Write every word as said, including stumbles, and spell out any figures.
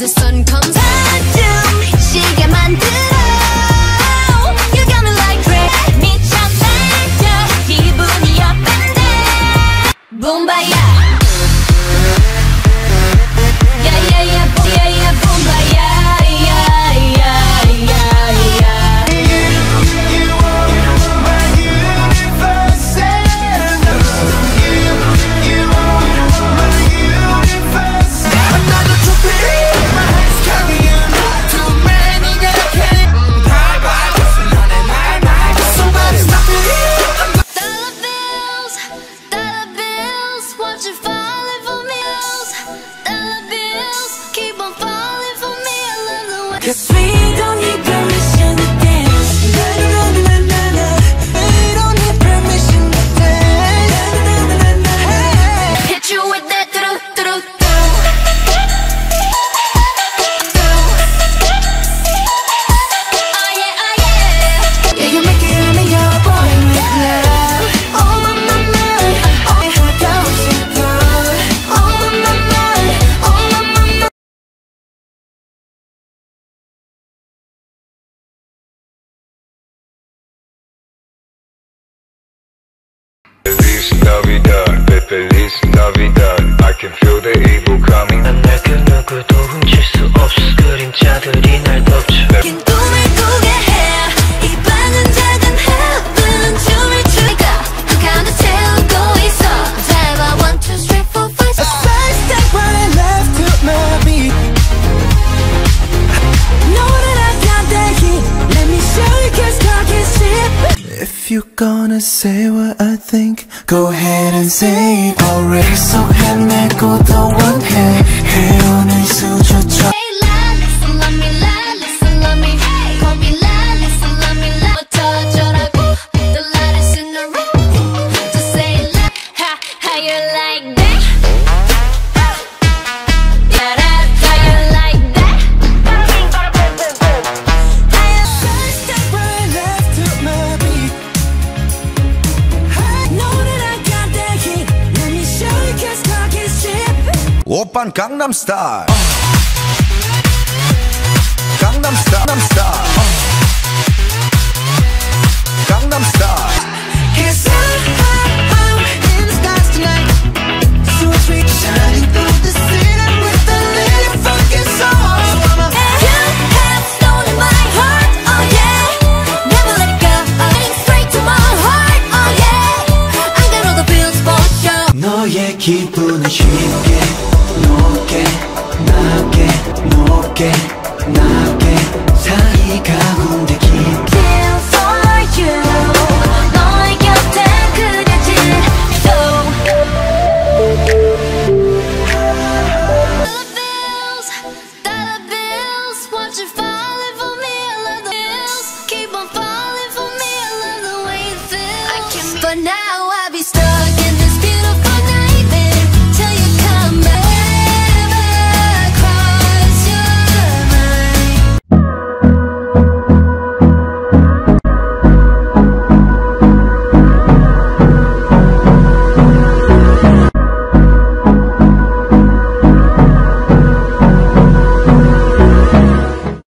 시선 검사 중 시계 만들어 You got me like crazy 미쳐 날려 기분이 up and down 붐바야 야야야 야야 붐바야 Cause we don't need permission to dance. Na na na na na. We don't need permission to dance. Na na na na na. Hit you with that do do do do. Oh yeah, oh yeah. Yeah, you make it on your boy with love. Oh my my my. Oh I don't see love. Oh my my my. Oh my my my. Feliz Navidad, Feliz Navidad. I can feel the evil coming. 난 날 그 누구도 훔칠 수 없어. 그림자들이 날 덮쳐. 긴 꿈을 꾸게 해. 이 방은 작은 heaven. 춤을 추니까 그 가운데 태우고 있어. 잘 봐, one, two, three, four, five. A side step right left to my beat. Know that I got that heat. Let me show you 'cause talk is cheap. If you're gonna say what I think, go ahead and say it already. So 헤매고 더 원해. 헤어낼 수조차. Hey, la, listen, love me, la, listen, love me. Hey, call me la, listen, love me, la. 어쩌라고, the loudest in the room. Just say la, ha, how you like that? Yeah, that's how you like that. Side step right left to my beat. Know that I got that heat. Let me show you 'cause talk is cheap. 오빤 강남스타일 강남스타일 강남스타일 강남스타일 Cause I'm in the stars tonight. So sweet, shining through the city with a little funky soul. So I'm a You have stolen my heart, oh yeah. Never let it go, heading straight to my heart, oh yeah. I got all the feels for sure. 너의 기분을 쉽게 높게 낮게 높게